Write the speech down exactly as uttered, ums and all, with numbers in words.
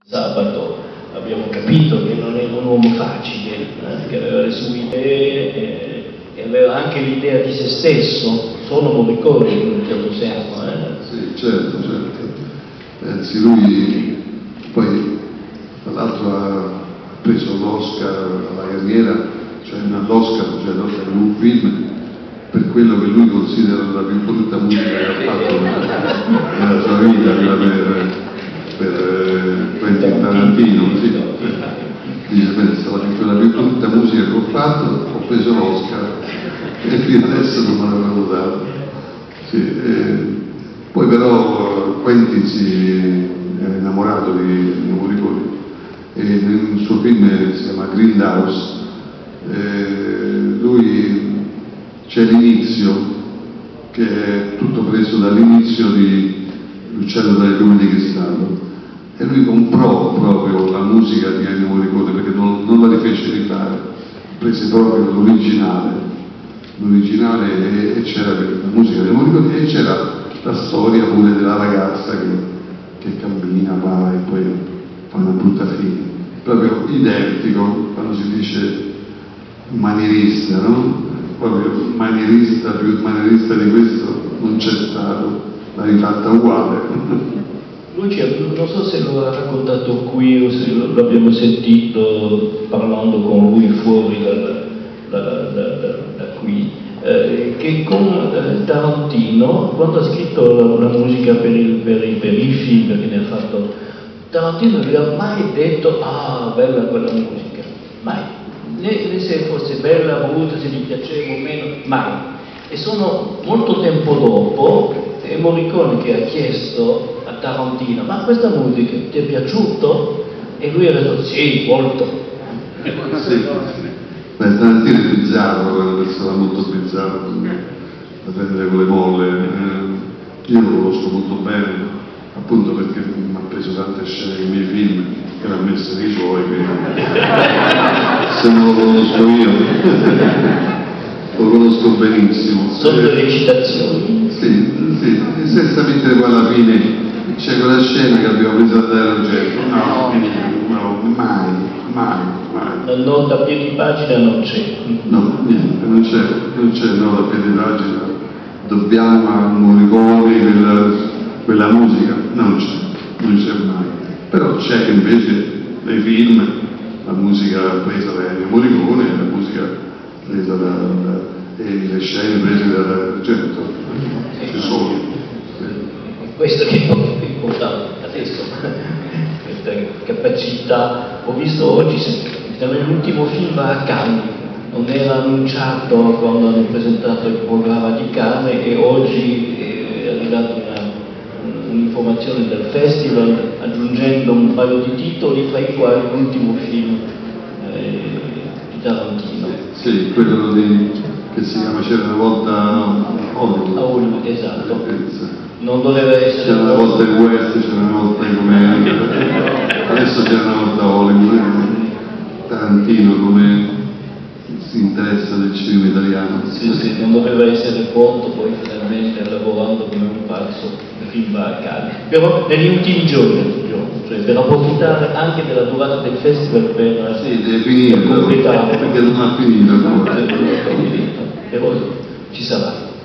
Sabato abbiamo capito che non era un uomo facile, eh, che aveva le sue idee eh, e aveva anche l'idea di se stesso, sono Morricone in un certo senso. Eh. Sì, certo, certo. Anzi, lui poi tra l'altro ha preso l'Oscar alla carriera, cioè all'Oscar, cioè l'Oscar in un film, per quello che lui considera la più brutta musica che ha fatto nella sua vita, quella per, per Quentin Tarantino, sì. Dice, pensa, quella più brutta musica che ho fatto, ho preso l'Oscar e fino adesso non me l'avevano dato. Sì, eh, poi però Quentin si è innamorato di Morricone e nel suo film si chiama Grindhouse, eh, lui c'è l'inizio che è tutto preso dall'inizio di L'uccello dalle piume di cristallo e lui comprò proprio la musica di Ennio Morricone perché non, non la rifece rifare, prese proprio l'originale l'originale e, e c'era la musica di Morricone e c'era la storia pure della ragazza che, che cammina, va e poi fa una brutta fine, proprio identico quando si dice manierista, no? Proprio manierista, più manierista di questo non c'è stato, l'ha rifatta uguale. Lui ci ha, non so se lo ha raccontato qui o se lo, lo abbiamo sentito parlando con lui fuori da, da, da, da, da qui, eh, che con eh, Tarantino, quando ha scritto la, la musica per, il, per, i, per i film, perché ne ha fatto, Tarantino non gli ha mai detto ah, bella quella musica, mai. Né, né se fosse bella, brutta, se gli piaceva o meno, mai. E sono molto tempo dopo, è Morricone che ha chiesto a Tarantino, ma questa musica ti è piaciuto? E lui ha detto sì, molto. Sì, beh, Tarantino è bizzarro, è una persona molto bizzarra, da prendere con le molle. Eh, io lo conosco molto bene, appunto perché mi ha preso tante scene nei miei film che l'ha messe nei suoi, quindi se non lo conosco io lo conosco benissimo. Sono le recitazioni? Sì, sì, senza mettere poi alla fine c'è quella scena che abbiamo preso a dare all'oggetto. No, no, mai, mai, mai. La nota a piedi pagina non c'è. No, niente, non c'è, non c'è nota a piedi pagina. Dobbiamo a Morricone quella, quella musica, non c'è, non c'è mai. Però c'è invece nei film la musica presa da Ennio Morricone e la musica presa da, da e le scene prese dall'argento, ci sono. Questo che è importante adesso, questa capacità. Ho visto oggi, nell'ultimo film a Cannes, non era annunciato quando hanno presentato il programma di Cannes e oggi è arrivata una, un'informazione del festival aggiungendo un paio di titoli, fra i quali l'ultimo film eh, di Tarantino. Sì, quello di... che si chiama C'era una volta Hollywood. A Hollywood, esatto. Non doveva essere... C'era una volta il West, c'era una volta in America, adesso c'era una volta Hollywood. Tarantino come si interessa del cinema italiano. Sì, sì, non doveva essere pronto, poi finalmente lavorando come un pazzo il film va a Cannes. Però negli ultimi giorni, cioè per approfittare anche della durata del festival per... Sì, deve finire, perché non ha finito ancora. Però ci sarà.